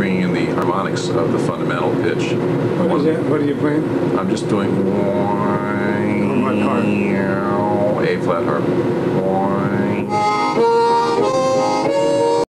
bringing in the harmonics of the fundamental pitch. What is that? What are you playing? I'm just doing On what part? A flat harp.